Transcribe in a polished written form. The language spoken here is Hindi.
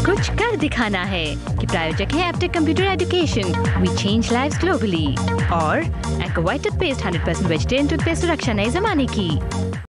कुछ कर दिखाना है कि प्रायोजक है Aptech computer education, we change lives globally, और aqua white toothpaste 100% vegetarian toothpaste, सुरक्षा नए जमाने की।